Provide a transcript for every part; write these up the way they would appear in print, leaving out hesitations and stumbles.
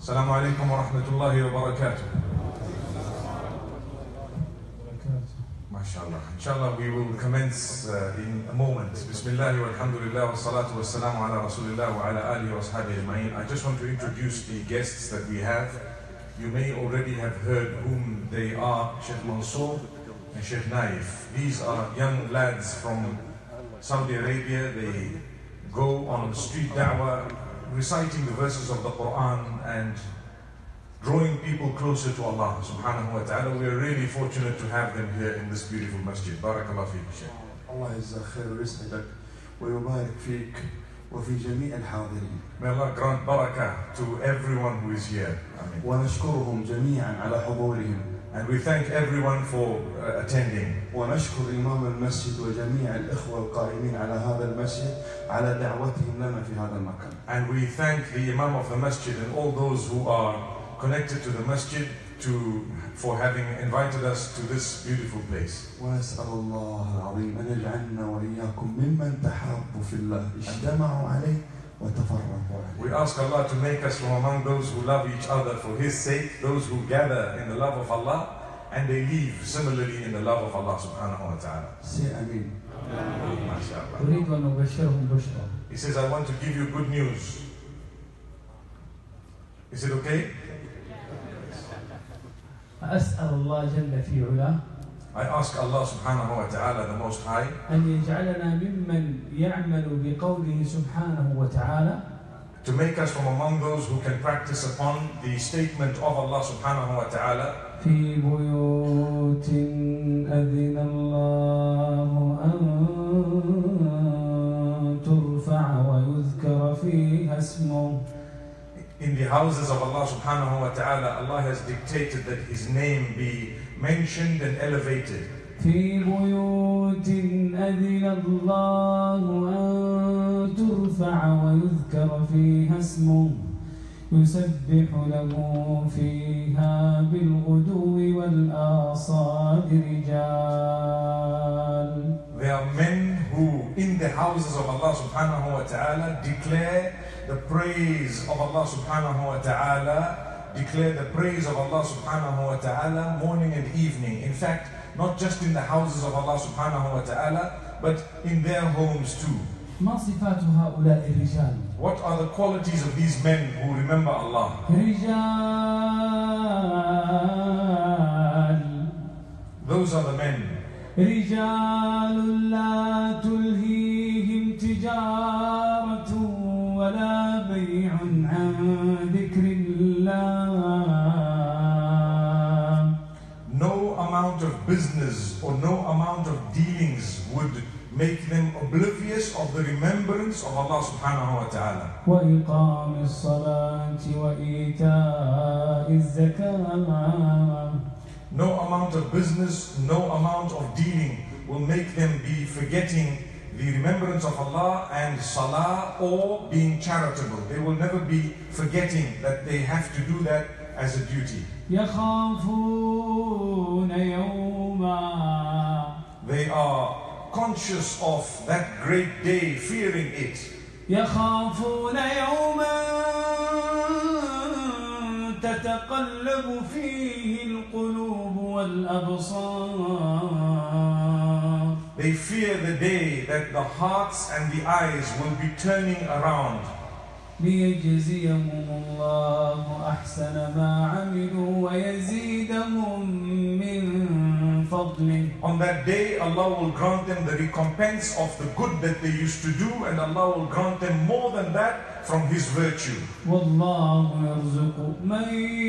As-Salamu alaykum wa rahmatullahi wa barakatuh. MashaAllah. Inshallah, we will commence in a moment. Bismillah wa alhamdulillah wa salatu wa salamu ala rasulillah wa ala alihi wa ashabihi ajma'in. I just want to introduce the guests that we have. You may already have heard whom they are, Sh.Mansur Sh.Nayef. These are young lads from Saudi Arabia. They go on street da'wah, reciting the verses of the Quran and drawing people closer to Allah subhanahu wa ta'ala. We are really fortunate to have them here in this beautiful masjid. Barakallah fiik, Shaykh. Allah يجزاك خير ويسعدك ويبارك فيك وفي جميع الحاضرين. May Allah grant barakah to everyone who is here. Ameen. ونشكرهم جميعا على حضورهم. And we thank everyone for attending. ونشكر إمام المسجد وجميع الإخوة القائمين على هذا المسجد على دعوتهم لنا في هذا المكان. And we thank the Imam of the masjid and all those who are connected to the masjid for having invited us to this beautiful place. ونسأل الله العظيم أن يجعلنا وإياكم ممن تحابوا في الله اجتمعوا عليه وتفرقوا عليه. We ask Allah to make us from among those who love each other for His sake, those who gather in the love of Allah and they leave similarly in the love of Allah subhanahu wa ta'ala. Say Ameen. MashaAllah. He says, I want to give you good news. Is it okay? أسأل الله جل في علاه I ask Allah subhanahu wa ta'ala, the Most High, أن يجعلنا ممن يعمل بقوله سبحانه وتعالى to make us from among those who can practice upon the statement of Allah subhanahu wa ta'ala, في بيوت أذن الله أن ترفع ويذكر فيها اسمه. in the houses of Allah subhanahu wa ta'ala, Allah has dictated that His name be mentioned and elevated. في بيوت أذن الله أن ترفع ويذكر فيها اسمه يسبح له فيها بالغدو والآصال رجال. There are men who in the houses of Allah subhanahu wa ta'ala declare the praise of Allah subhanahu wa ta'ala, declare the praise of Allah subhanahu wa ta'ala morning and evening. In fact, not just in the houses of Allah subhanahu wa ta'ala, but in their homes too. ما صفات هؤلاء الرجال؟ What are the qualities of these men who remember Allah? رجال. Those are the men. رجال لا تلهيهم تجارة ولا بيع عن ذكر الله. No amount of business or no amount of dealings would make them oblivious of the remembrance of Allah subhanahu wa ta'ala. وإقام الصلاة وإيتاء الزكاة. No amount of business, no amount of dealing will make them be forgetting the remembrance of Allah and salah or being charitable. They will never be forgetting that they have to do that as a duty. يخافون يوما. They are conscious of that great day, fearing it. يخافون يوما تتقلب فيه القلوب والأبصار. They fear the day that the hearts and the eyes will be turning around. ليجزيهم الله أحسن ما عملوا ويزيدهم من فضله. On that day, Allah will grant them the recompense of the good that they used to do, and Allah will grant them more than that from His virtue. والله يرزق من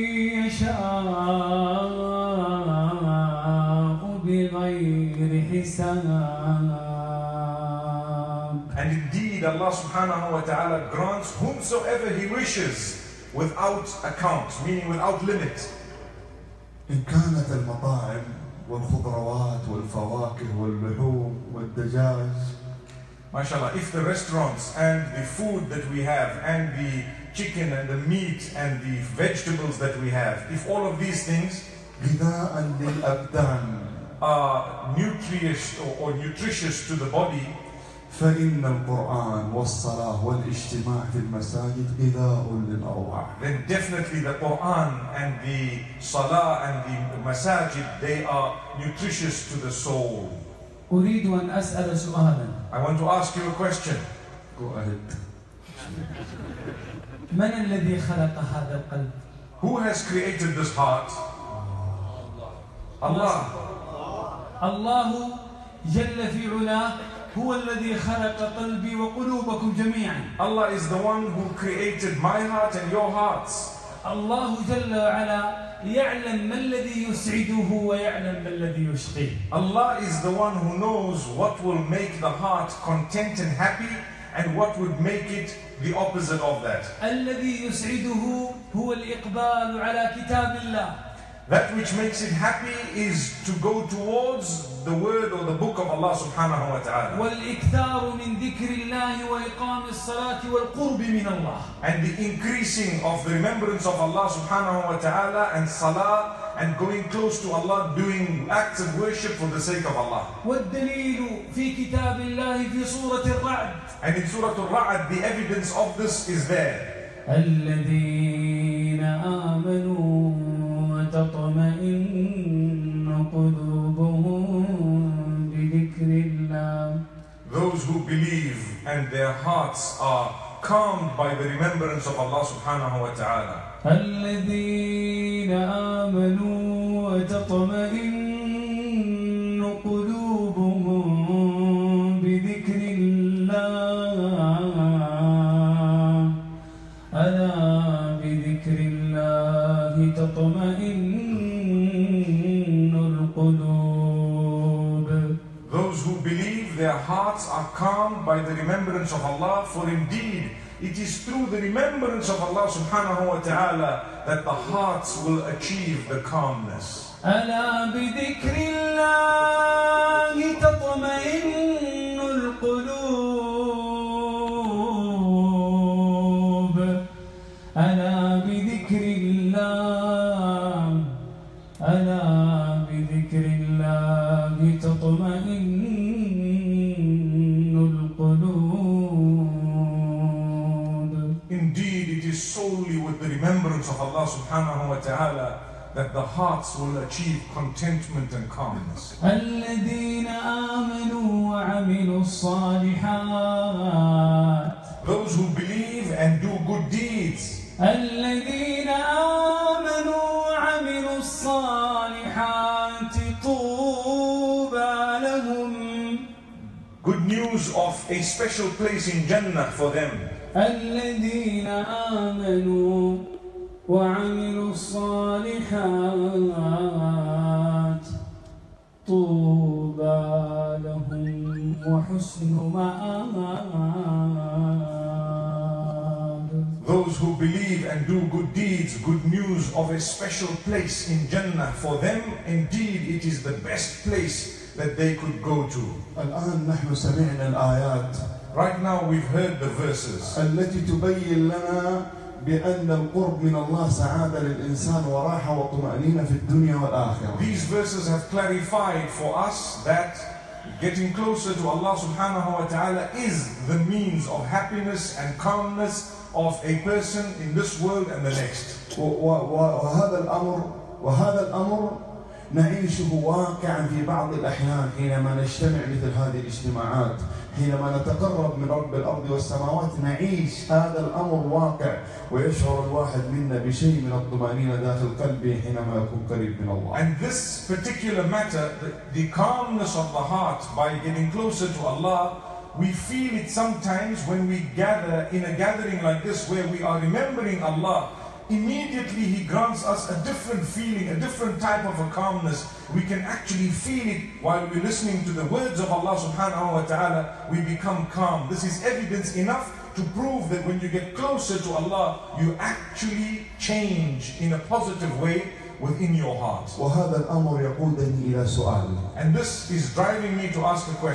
يشاء بغير حساب. And indeed, Allah subhanahu wa ta'ala grants whomsoever He wishes without account, meaning without limit. إن كانت المطاعم والخضروات والفواكه واللحوم والدجاج. MashaAllah, if the restaurants and the food that we have and the chicken and the meat and the vegetables that we have, if all of these things غذاء للأبدان are nutritious or nutritious to the body, فإن القرآن والصلاة والاجتماع في المساجد غذاء للأرواح. Then definitely the Quran and the Salah and the Masajid, they are nutritious to the soul. أريد أن أسأل سؤالا. I want to ask you a question. Go ahead. من الذي خلق هذا القلب؟ Who has created this heart? Allah. الله جل في علاه هو الذي خلق قلبي وقلوبكم جميعا. Allah is the one who created my heart and your hearts. الله جل وعلا يعلم ما الذي يسعده ويعلم ما الذي يشقيه. Allah is the one who knows what will make the heart content and happy and what would make it the opposite of that. الذي يسعده هو الإقبال على كتاب الله. That which makes it happy is to go towards the word or the book of Allah subhanahu wa ta'ala. والإكثار من ذكر الله وإقام الصلاة والقرب من الله. And the increasing of the remembrance of Allah subhanahu wa ta'ala and salah and going close to Allah, doing acts of worship for the sake of Allah. والدليل في كتاب الله في سورة الرعد. And in Surah Al-Ra'd, the evidence of this is there. الذين آمنوا وتطمئن قلوبهم بذكر الله. Those who believe and their hearts are calmed by the remembrance of Allah subhanahu wa ta'ala. الذين آمنوا وتطمئن قلوبهم بذكر الله. ألا بذكر الله تطمئن القلوب. Those who believe, their hearts are calmed by the remembrance of Allah, for indeed it is through the remembrance of Allah subhanahu wa ta'ala that the hearts will achieve the calmness. ألا بذكر الله تطمئن القلوب. ألا بذكر الله. ألا بذكر الله تطمئن القلوب. Indeed, it is solely with the remembrance of Allah subhanahu wa ta'ala that the hearts will achieve contentment and calmness. الذين آمنوا وعملوا الصالحات. Those who believe and do good deeds. الذين آمنوا وعملوا الصالحات طوبى لهم. Good news of a special place in Jannah for them. الذين آمنوا وعملوا الصالحات طوبى لهم وحسن مآب. Those who believe and do good deeds, good news of a special place in Jannah for them. Indeed, it is the best place that they could go to. الآن نحن سمعنا الآيات. Right now we've heard the verses التي تبين لنا بأن القرب من الله سعادة للإنسان وراحة وطمأنينة في الدنيا والآخرة. These verses have clarified for us that getting closer to Allah subhanahu wa ta'ala is the means of happiness and calmness of a person in this world and the next. وهذا الأمر نعيشه واقعا في بعض الأحيان حينما نجتمع مثل هذه الاجتماعات، حينما نتقرب من رب الأرض والسماوات نعيش هذا الأمر واقع، ويشعر الواحد منا بشيء من الطمأنينة داخل قلبه حينما يكون قريب من الله. And this particular matter, the calmness of the heart by getting closer to Allah, we feel it sometimes when we gather in a gathering like this where we are remembering Allah. Immediately He grants us a different feeling, a different type of a calmness. We can actually feel it while we're listening to the words of Allah subhanahu wa ta'ala. We become calm. This is evidence enough to prove that when you get closer to Allah, you actually change in a positive way within your heart. وهذا الأمر يقودني إلى سؤال. And this is driving me to ask a question.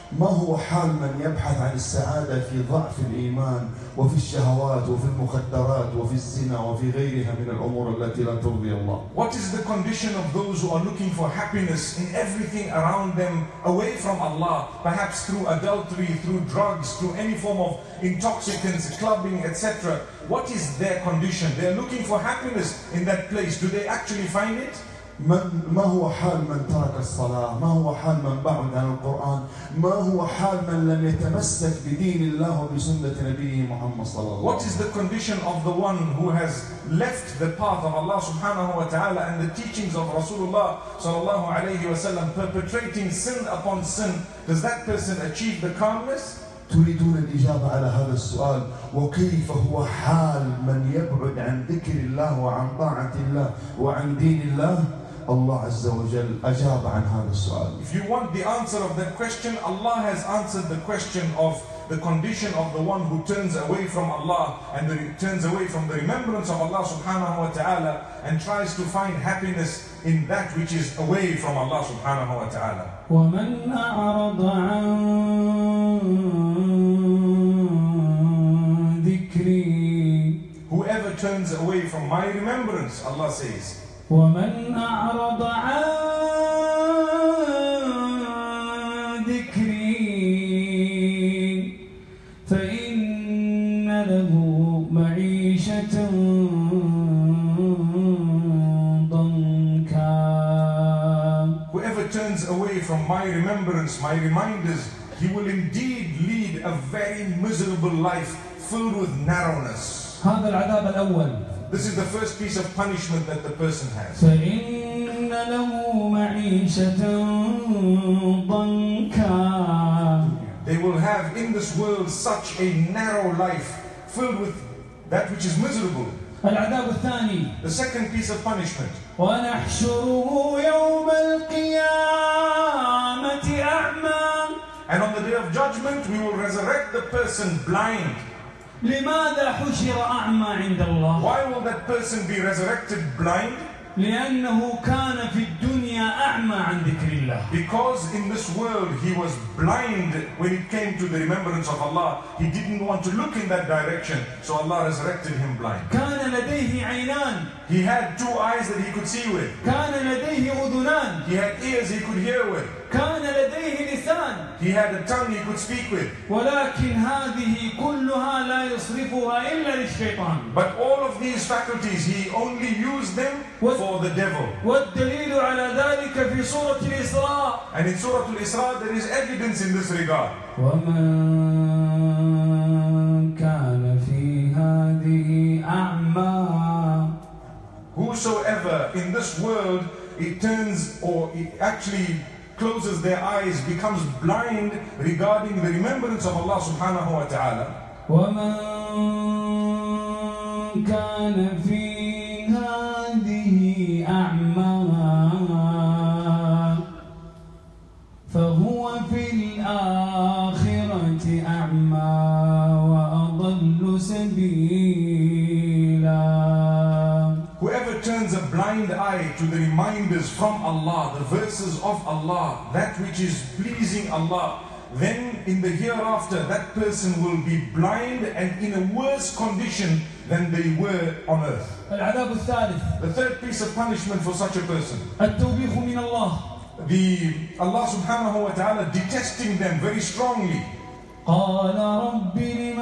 ما هو حال من يبحث عن السعادة في ضعف الإيمان وفي الشهوات وفي المخدرات وفي الزنا وفي غيرها من الأمور التي لا ترضي الله. What is the condition of those who are looking for happiness in everything around them away from Allah, perhaps through adultery, through drugs, through any form of intoxicants, clubbing, etc. What is their condition? They are looking for happiness in that place. Do they actually find it? ما هو حال من ترك الصلاة؟ ما هو حال من بعد عن القرآن؟ ما هو حال من لم يتمسك بدين الله وبسنة نبيه محمد صلى الله عليه وسلم؟ What is the condition of the one who has left the path of Allah subhanahu wa ta'ala and the teachings of Rasulullah sallallahu alayhi wa sallam, perpetrating sin upon sin? Does that person achieve the calmness? تريدون الإجابة على هذا السؤال؟ وكيف هو حال من يبعد عن ذكر الله وعن طاعة الله وعن دين الله؟ Allah Azza wa Jal أجاب عن هذا السؤال. If you want the answer of that question, Allah has answered the question of the condition of the one who turns away from Allah and turns away from the remembrance of Allah subhanahu wa ta'ala and tries to find happiness in that which is away from Allah subhanahu wa ta'ala. وَمَنْ أَعْرَضَ عَنْ ذِكْرِي. Whoever turns away from my remembrance, Allah says. وَمَنْ أَعْرَضَ عَنْ ذِكْرِي فَإِنَّ لَهُ مَعِيشَةً ضَنْكًا. Whoever turns away from my remembrance, my reminders, he will indeed lead a very miserable life filled with narrowness. هذا العذاب الأول. This is the first piece of punishment that the person has. فَإِنَّ لَهُ مَعِيشَةً ضَنْكًا. They will have in this world such a narrow life filled with that which is miserable. العذاب الثاني. The second piece of punishment. وَنَحْشُرُهُ يَوْمَ الْقِيَامَةِ أَعْمَى. And on the day of judgment, we will resurrect the person blind. لماذا حشر أعمى عند الله؟ Why will that person be resurrected blind? لأنه كان في الدنيا أعمى عن ذكر الله. Because in this world he was blind when it came to the remembrance of Allah. He didn't want to look in that direction, so Allah resurrected him blind. كان لديه عينان. He had two eyes that he could see with. كان لديه أذنان. He had ears he could hear with. كان لديه لسان. He had a tongue he could speak with. ولكن هذه كلها لا يصرفها إلا للشيطان. But all of these faculties, he only used them for the devil. والدليل على ذلك في سورة الإسراء. And in Surah Al-Isra there is evidence in this regard. ومن كان في هذه أعمى. Whosoever in this world it turns or it actually closes their eyes, becomes blind regarding the remembrance of Allah subhanahu wa ta'ala. وَمَنْ كَانَ فِي هَذِهِ أَعْمَى فَهُوَ فِي الْآخِرَةِ أَعْمَى وَأَضَلُّ سَبِيلًا. Whoever turns a blind eye to the reminders from Allah, the verses of Allah, that which is pleasing Allah, then in the hereafter that person will be blind and in a worse condition than they were on earth. العذاب الثالث. The third piece of punishment for such a person. التوبيخ من الله. Allah subhanahu wa ta'ala detesting them very strongly. قال رب لم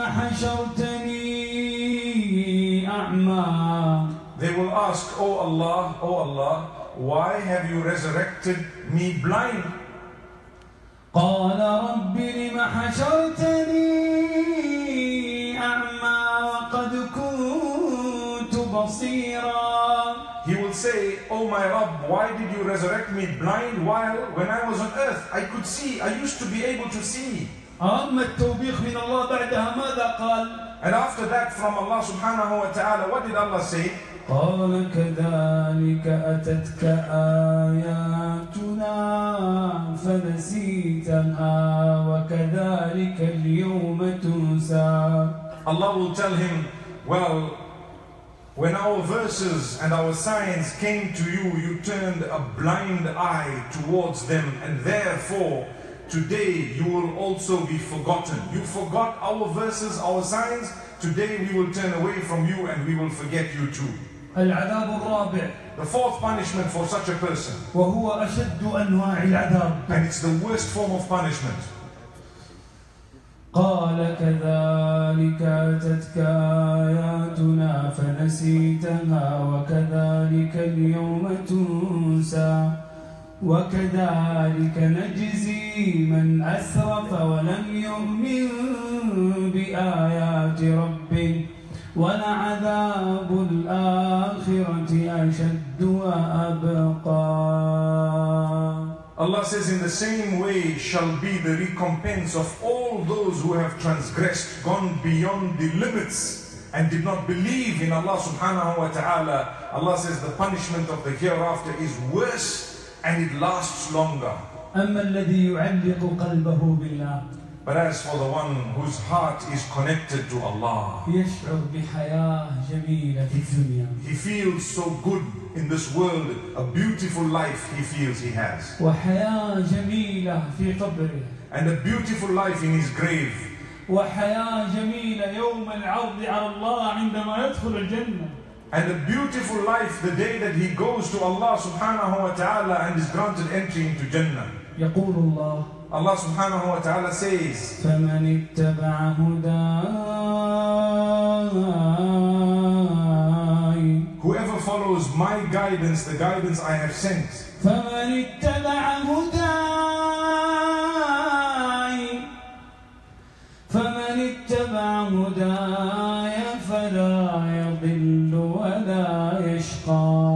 حشرتني أعمى. They will ask, oh Allah, why have you resurrected me blind? قال رب لم حشرتني أعمى وقد كنت بصيرا. He will say, oh my Rabb, why did you resurrect me blind while when I was on earth I could see, I used to be able to see. أما التوبيخ من الله بعدها ماذا قال؟ And after that from Allah subhanahu wa ta'ala, what did Allah say? قال كذلك أتتك آياتنا فنسيتها وكذلك اليوم تنسى. Allah will tell him, well, when our verses and our signs came to you, you turned a blind eye towards them, and therefore today you will also be forgotten. You forgot our verses, our signs. Today we will turn away from you and we will forget you too. العذاب الرابع. The fourth punishment for such a person. وهو أشد أنواع العذاب. And it's the worst form of punishment. قال كذلك أتتك آياتنا فنسيتها وكذلك اليوم تنسى وكذلك نجزي من أسرف ولم يؤمن بآيات ربه ولعذاب الآخرة أشد وأبقى. Allah says, in the same way shall be the recompense of all those who have transgressed, gone beyond the limits and did not believe in Allah subhanahu wa ta'ala. Allah says the punishment of the hereafter is worse and it lasts longer. أما الذي يعلق قلبه بالله. But as for the one whose heart is connected to Allah, يشعر بحياة جميلة في الدنيا. he feels so good in this world, a beautiful life he feels he has. وحياة جميلة في قبره. And a beautiful life in his grave. وحياة جميلة يوم العرض على الله عندما يدخل الجنة. And a beautiful life the day that he goes to Allah subhanahu wa ta'ala and is granted entry into Jannah. يقول الله Allah subhanahu wa ta'ala says, فمن اتبع هداي whoever follows my guidance, the guidance I have sent, فمن اتبع هداي فمن اتبع هداي فلا يضل ولا يشقى.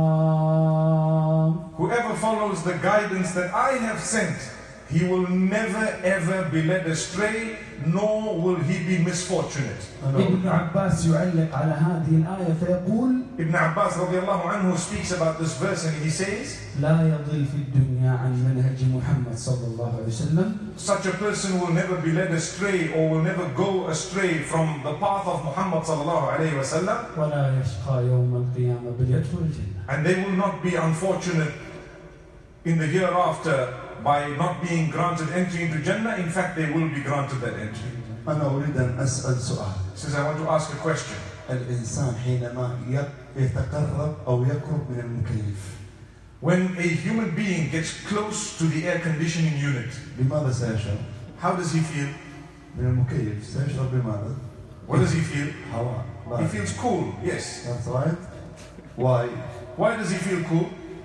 whoever follows the guidance that I have sent, he will never ever be led astray, nor will he be misfortunate. ابن عباس يعلق على هذه الآية فيقول Ibn Abbas radiallahu anhu speaks about this verse and he says, لا يضل في الدنيا عن منهج محمد صلى الله عليه وسلم. such a person will never be led astray or will never go astray from the path of Muhammad sallallahu alayhi wa sallam, ولا يشقى يوم القيامة بل يدخل الجنة. and they will not be unfortunate in the hereafter by not being granted entry into Jannah. In fact, they will be granted that entry. أنا أريد أن أسأل سؤال. Says, I want to ask a question. الإنسان حينما يتقرب أو يقرب من المكيف، When a human being gets close to the air conditioning unit, بماذا سيشعر؟ how does he feel? من المكيف سيشعر بماذا؟ What does he feel? هواء. He feels cool, yes. That's right. Why? Why does he feel cool?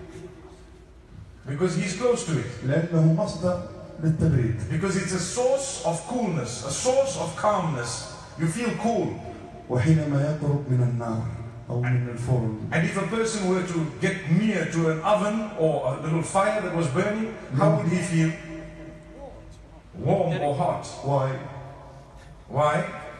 Because he's close to it. لأنه مصدر للتبريد. Because it's a source of coolness, a source of calmness. You feel cool. وحينما يقرب من النار أو من الفرن. And if a person were to get near to an oven or a little fire that was burning, how would he feel? Warm or hot? Why? Why?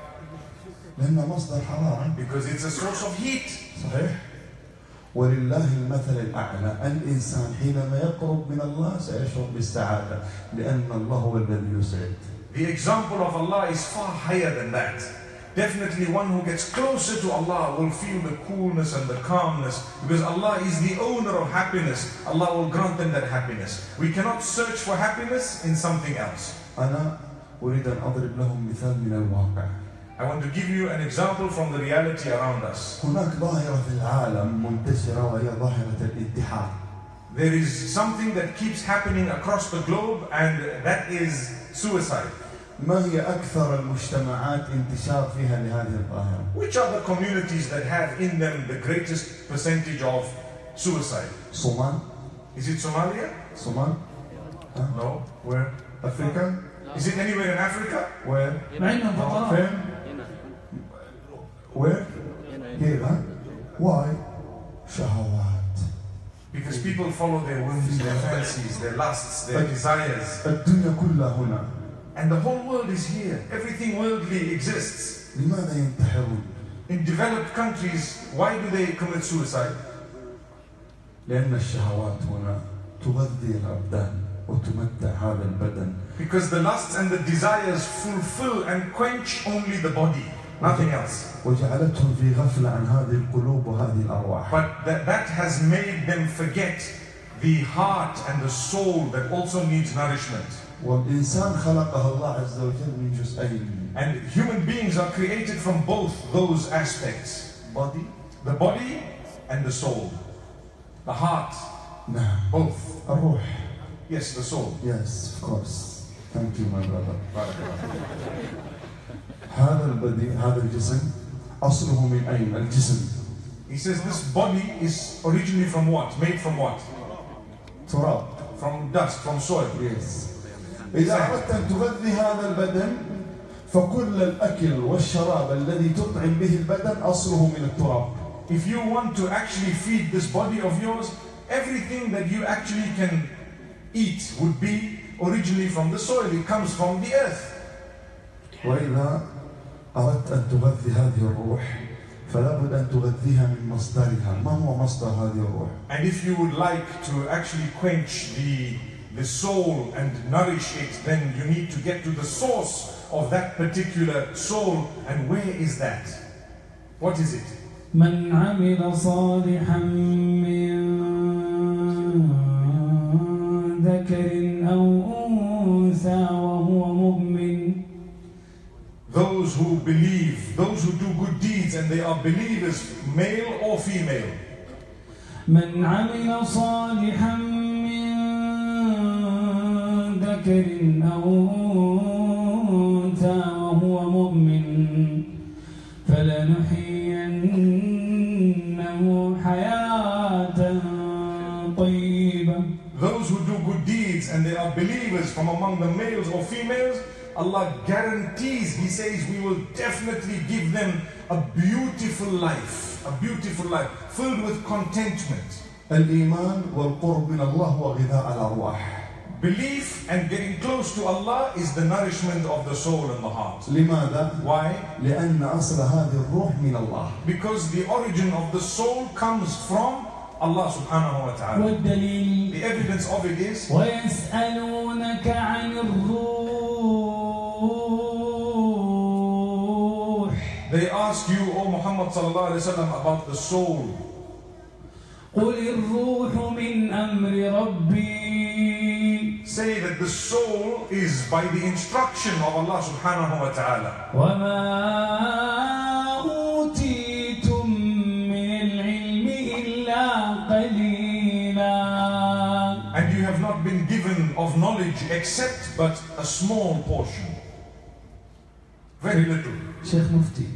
لأنه مصدر حرارة. Because it's a source of heat. صحيح. ولله المثل الأعلى. الإنسان حينما يقرب من الله سيشعر بالسعادة لأن الله هو الذي يسعد. The example of Allah is far higher than that. Definitely one who gets closer to Allah will feel the coolness and the calmness because Allah is the owner of happiness. Allah will grant them that happiness. We cannot search for happiness in something else. أنا أريد أن أضرب لهم مثال من الواقع. I want to give you an example from the reality around us. هناك ظاهرة في العالم منتشرة وهي ظاهرة الانتحار. There is something that keeps happening across the globe and that is suicide. ما هي أكثر المجتمعات انتشار فيها لهذه الظاهرة؟ Which are the communities that have in them the greatest percentage of suicide? صومال. Is it Somalia? صومال. No. Where? أفريقيا. Is it anywhere in Africa? Where? عندهم فقراء. فين؟ Where? Here. Why? شهوات. Because people follow their whims, their fancies, their lusts, their desires. الدنيا كلها هنا. And the whole world is here. Everything worldly exists. لماذا ينتحرون؟ In developed countries, why do they commit suicide? لأن الشهوات هنا تغذي الأبدان وتمتع هذا البدن. Because the lusts and the desires fulfill and quench only the body, nothing else. وجعلتهم في غفلة عن هذه القلوب وهذه الأرواح. But that has made them forget the heart and the soul that also needs nourishment. والإنسان خلقه الله عز وجل من جزئين. And human beings are created from both those aspects. The body and the soul. The heart. نعم. Both. الروح. Yes, the soul. Yes, of course. Thank you, my brother. هذا البدي هذا الجسم أصله من أين؟ الجسم. He says this body is originally from what? Made from what? تراب. From dust, from soil. Yes. إذا أردت أن تغذي هذا البدن فكل الأكل والشراب الذي تطعم به البدن أصله من التراب. If you want to actually feed this body of yours, everything that you actually can eat would be originally from the soil. It comes from the earth. وإذا أردت أن تغذي هذه الروح فلا بد أن تغذيها من مصدرها. ما هو مصدر هذه الروح؟ And if you would like to actually quench the soul and nourish it, then you need to get to the source of that particular soul. And where is that? What is it? من عمل صالحا من ذكر أو أنثى وهو مؤمن. Those who believe, those who do good deeds, and they are believers, male or female. من عمل صالحا من ذكر أو أنثى وهو مؤمن فلنحيينه حياة طيبة. Those who do good deeds and they are believers from among the males or females, Allah guarantees, He says, we will definitely give them a beautiful life filled with contentment. الإيمان والقرب من الله وغذاء الأرواح. Belief and getting close to Allah is the nourishment of the soul and the heart. لماذا؟ Why? لأن أصل هذه الروح من الله. Because the origin of the soul comes from Allah subhanahu wa ta'ala. والدليل The evidence of it is ويسألونك عن الروح. they ask you, O Muhammad sallallahu alayhi wa sallam, about the soul. قل الروح من أمر ربي. Say that the soul is by the instruction of Allah subhanahu wa ta'ala. وما أوتيتم من العلم إلا قليلا. And you have not been given of knowledge except but a small portion. Very little. شيخ مفتي،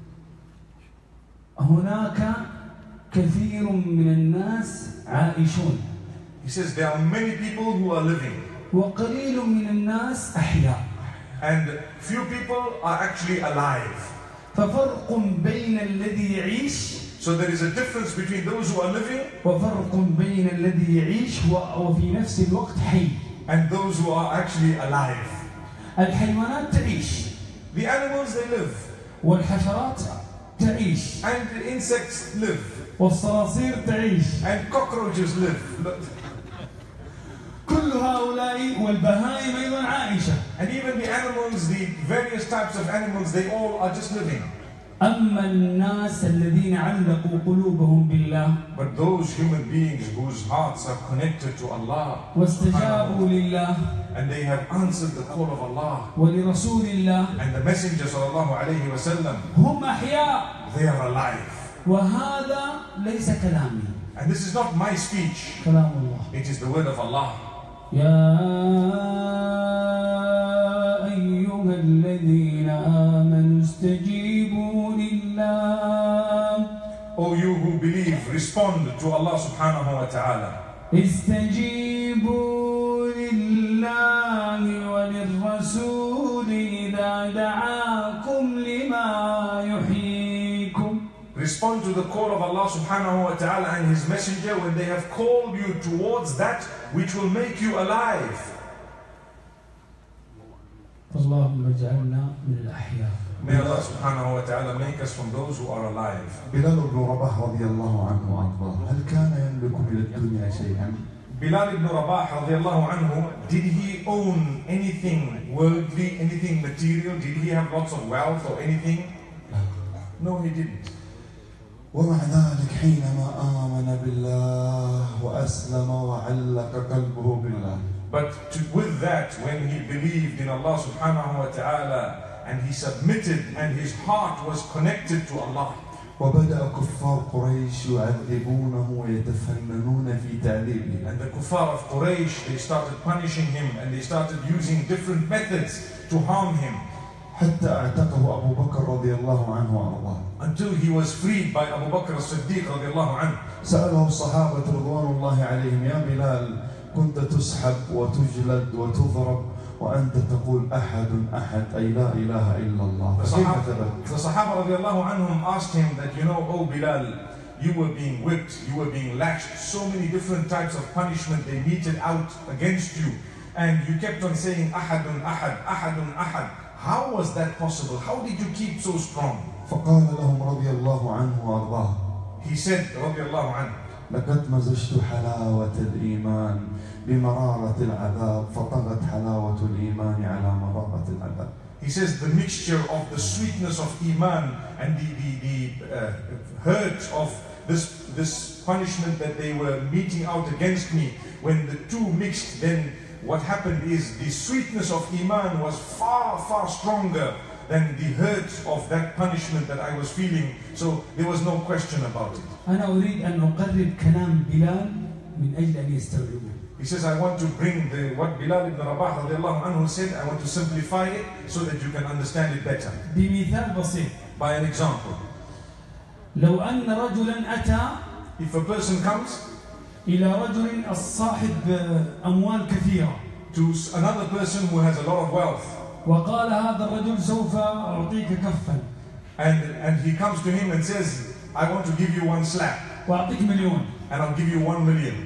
هناك كثير من الناس عائشون. He says there are many people who are living. وقليل من الناس أحياء. And few people are actually alive. ففرق بين الذي يعيش. So there is a difference between those who are living وفرق بين الذي يعيش وفي نفس الوقت حي. and those who are actually alive. الحيوانات تعيش. The animals, they live. والحشرات تعيش. And the insects live. والصراصير تعيش. And cockroaches live. كل هؤلاء والبهائم أيضا عائشة. And even the animals, the various types of animals, they all are just living. أما الناس الذين علقوا قلوبهم بالله. But those human beings whose hearts are connected to Allah واستجابوا لله. and they have answered the call of Allah ولرسول الله. and the Messenger sallallahu alayhi wa sallam, هم أحياء. they are alive. وهذا ليس كلامي. And this is not my speech. كلام الله. It is the word of Allah. يا أيها الذين آمنوا استجيبوا لله. O you who believe, respond to Allah subhanahu wa ta'ala. استجيبوا لله وللرسول إذا دعاكم لما يحييكم. Respond to the call of Allah subhanahu wa ta'ala and His Messenger when they have called you towards that which will make you alive. اللهم اجعلنا من الأحياء. May Allah subhanahu wa ta'ala make us from those who are alive. بلال بن رباح رضي الله عنه وأرضاه هل كان يملك من الدنيا شيئا؟ Bilal ibn Rabah radiallahu anhu, did he own anything worldly, anything material? Did he have lots of wealth or anything? No, he didn't. ومع ذلك حينما آمن بالله وأسلم وعلق قلبه بالله. But with that, when he believed in Allah subhanahu wa ta'ala and he submitted and his heart was connected to Allah. وبدأ كفار قريش يعذبونه ويتفننون في تعذيبه. And the kuffar of Quraysh, they started punishing him and they started using different methods to harm him. حتى اعتقه أبو بكر رضي الله عنه وأرضاه. Until he was freed by Abu Bakr as-Siddiq رضي الله عنه. سأله الصحابة رضوان الله عليهم: يا بلال، كنت تسحب وتجلد وتضرب وأنت تقول أحد أحد أي لا إله إلا الله. The Sahaba رضي الله عنهم asked him that, you know, oh Bilal, you were being whipped, you were being lashed, so many different types of punishment they meted out against you, and you kept on saying ahadun ahad, ahadun ahad. How was that possible? How did you keep so strong? فقال لهم رضي الله عنه وأرضاه. He said رضي الله عنه: لقد مزجت حلاوة الإيمان بمرارة العذاب فطغت حلاوة الإيمان على مرارة العذاب. He says the mixture of the sweetness of Iman and the hurt of this punishment that they were meting out against me, when the two mixed, then what happened is the sweetness of Iman was far, far stronger than the hurt of that punishment that I was feeling. So there was no question about it. أنا أريد أن أقرب كلام بلال من أجل أن يستوعبوه. He says, I want to bring what Bilal ibn Rabah radiallahu anhu said, I want to simplify it so that you can understand it better. بمثال بسيط. By an example. لو أن رجلا أتى If a person comes إلى رجل الصاحب أموال كثيرة, to another person who has a lot of wealth, وقال هذا الرجل سوف أعطيك كفا, and he comes to him and says, I want to give you one slap, وأعطيك مليون, and I'll give you 1 million.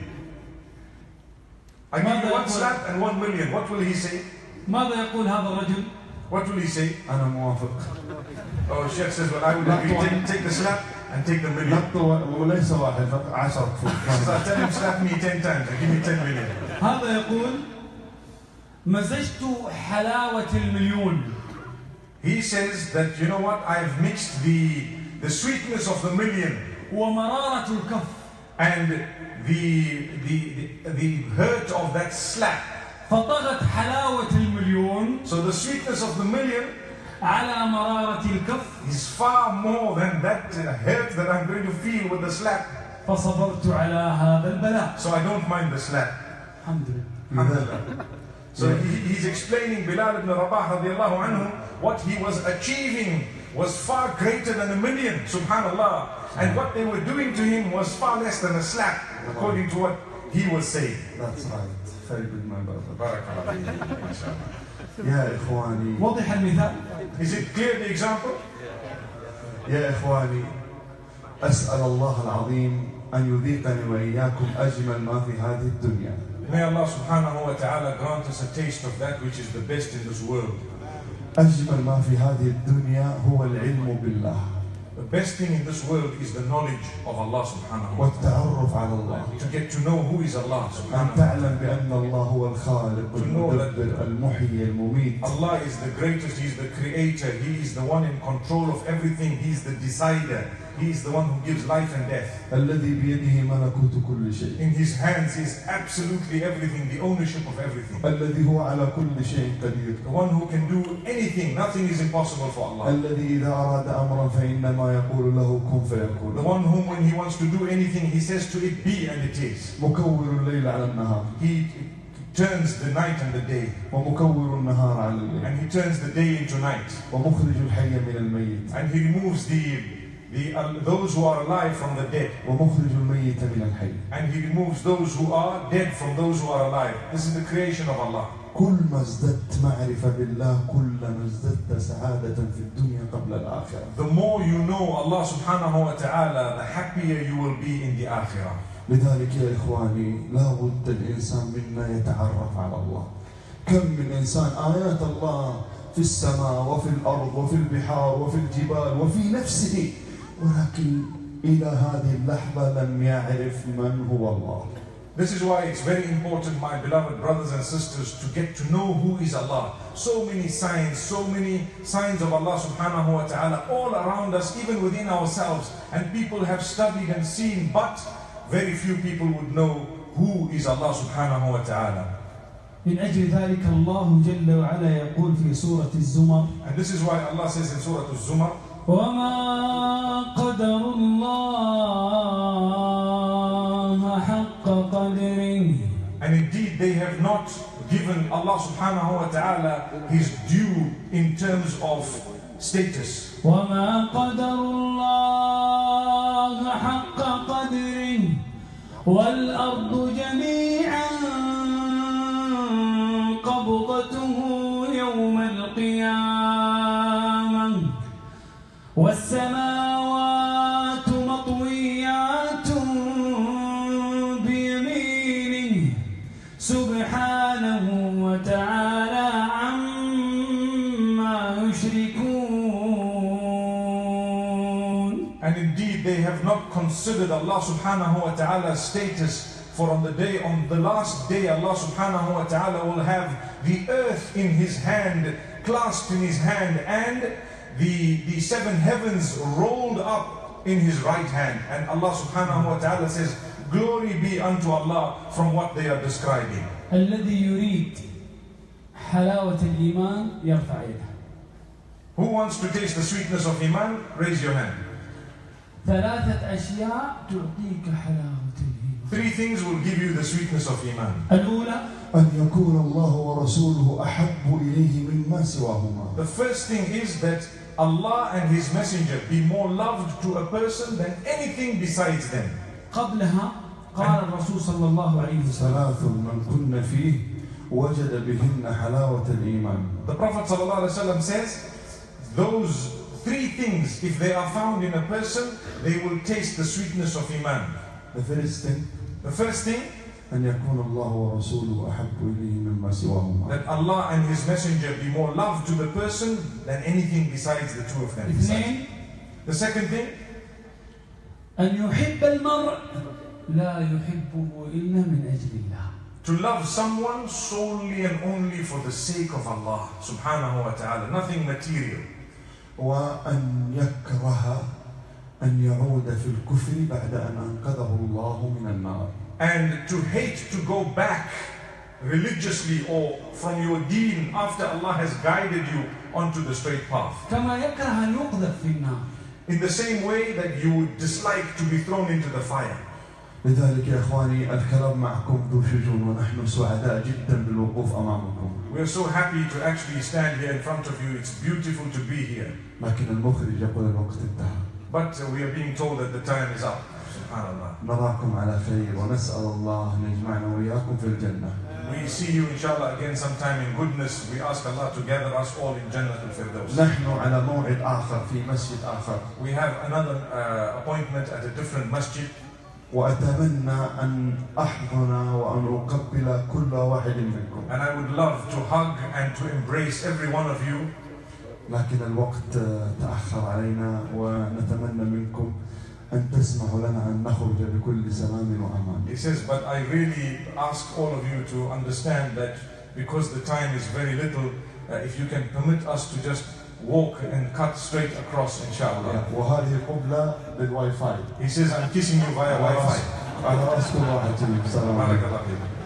I give you one slap and 1 million. What will he say? ماذا يقول هذا الرجل؟ What will he say? أنا موافق. Oh, Sheikh says, well, I will agree. Take the slap and take the million. وليس واحد، 10 كفوف. So I tell him, slap me 10 times and give me 10 million. هذا يقول مزجت حلاوة المليون. He says that, you know what, I've mixed the sweetness of the million ومرارة الكف, and the hurt of that slap. فطغت حلاوة المليون, So the sweetness of the million على مرارة الكف, is far more than that hurt that I'm going to feel with the slap. فصبرت على هذا البلاء. So I don't mind the slap. الحمد لله. Alhamdulillah. So he's explaining Bilal ibn Rabah radiallahu anhu, what he was achieving was far greater than 1 million, subhanallah. And what they were doing to him was far less than a slap, according to what he was saying. That's right. Very good, my brother. Barakallah. يا إخواني. وضح المثال. Is it clear, the example? يا إخواني، أسأل الله العظيم أن يذيقني وإياكم أجمل ما في هذه الدنيا. May Allah subhanahu wa ta'ala grant us a taste of that which is the best in this world. أجمل ما في هذه الدنيا هو العلم بالله. The best thing in this world is the knowledge of Allah subhanahu wa ta'ala. والتعرف على الله. To get to know who is Allah أن subhanahu wa ta'ala. تعلم بأن الله هو الخالق المدبر المحيي المميت. Allah is the greatest, He is the creator, He is the one in control of everything, He is the decider, He is the one who gives life and death. الذي بيده ملكوت كل شيء. In His hands is absolutely everything, the ownership of everything. الذي هو على كل شيء قدير. The one who can do anything, nothing is impossible for Allah. الذي إذا أراد أمرا فإنما يقول له كن فيكون. The one whom when He wants to do anything, He says to it be and it is. مكور الليل على النهار. He turns the night and the day. ومكور النهار على الليل. And He turns the day into night. ومخرج الحي من الميت. And He removes those who are alive from the dead. ومخرج الميت من الحي. And He removes those who are dead from those who are alive. This is the creation of Allah. كل ما ازددت معرفة بالله كل ما ازددت سعادة في الدنيا قبل الآخرة. The more you know Allah subhanahu wa ta'ala, the happier you will be in the akhirah. لذلك يا إخواني لا بد الإنسان منا يتعرف على الله. كم من إنسان آيات الله في السماء وفي الأرض وفي البحار وفي الجبال وفي نفسه، ولكن إلى هذه اللحظة لم يعرف من هو الله. This is why it's very important, my beloved brothers and sisters, to get to know who is Allah. So many signs of Allah subhanahu wa ta'ala all around us, even within ourselves. And people have studied and seen, but very few people would know who is Allah subhanahu wa ta'ala. من أجل ذلك الله جل وعلا يقول في سورة الزمر. And this is why Allah says in Surah Al-Zumar, وما قدر الله حق قدره. and indeed they have not given Allah subhanahu wa ta'ala his due in terms of status. وما قدر الله حق قدره والأرض جميعا قبضته يوم القيامة والسماوات مطويات بيمينه سبحانه وتعالى عما يشركون. And indeed they have not considered Allah subhanahu wa ta'ala's status, for on the last day Allah subhanahu wa ta'ala will have the earth in his hand, clasped in his hand, and the seven heavens rolled up in his right hand. And Allah subhanahu wa ta'ala says, glory be unto Allah from what they are describing. الذي يريد حلاوة الإيمان يرفع يده. Who wants to taste the sweetness of Iman? Raise your hand. ثلاثة أشياء تعطيك حلاوة الإيمان. Three things will give you the sweetness of Iman. الأولى أن يكون الله ورسوله أحب إليه مما سواهما. The first thing is that Allah and His Messenger be more loved to a person than anything besides them. قبلها قال الرسول صلى الله عليه وسلم ثلاث من كن فيه وجد بهن حلاوة الإيمان. The Prophet ﷺ says, those three things, if they are found in a person, they will taste the sweetness of Iman. The first thing, أن يكون الله ورسوله أحب إليه مما سواهما. that Allah and His Messenger be more loved to the person than anything besides the two of them. اثنين The second thing, أن يحب المرء لا يحبه إلا من أجل الله. to love someone solely and only for the sake of Allah subhanahu wa ta'ala, nothing material. وأن يكره أن يعود في الكفر بعد أن أنقذه الله من النار. And to hate to go back religiously or from your deen after Allah has guided you onto the straight path. كما يكره أن يقذف في النار. In the same way that you would dislike to be thrown into the fire. لذلك يا إخواني الكلام معكم ذو شجون ونحن سعداء جدا بالوقوف أمامكم. We are so happy to actually stand here in front of you. It's beautiful to be here. لكن المخرج يقول الوقت انتهى. But we are being told that the time is up. Subhanallah. نراكم على خير ونسأل الله أن يجمعنا وإياكم في الجنة. We see you inshallah again sometime in goodness. We ask Allah to gather us all in Jannah al-Firdaus. نحن على موعد آخر في مسجد آخر. We have another appointment at a different masjid. وأتمنى أن أحضن وأن أقبل كل واحد منكم. And I would love to hug and to embrace every one of you. لكن الوقت تأخر علينا ونتمنى منكم أن تسمحوا لنا أن نخرج بكل سلام وأمان. He says, but I really ask all of you to understand that because the time is very little, if you can permit us to just walk and cut straight across, inshallah. وهذه قبلة بالواي فاي. He says, I'm kissing you via Wi-Fi. على رأس كل واحد. بارك الله فيك.